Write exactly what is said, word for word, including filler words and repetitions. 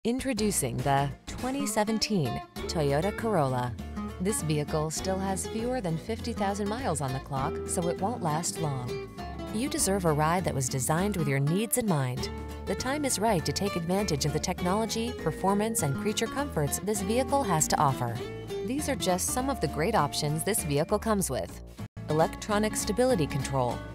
Introducing the twenty seventeen Toyota Corolla. This vehicle still has fewer than fifty thousand miles on the clock, so it won't last long. You deserve a ride that was designed with your needs in mind. The time is right to take advantage of the technology, performance, and creature comforts this vehicle has to offer. These are just some of the great options this vehicle comes with: electronic stability control,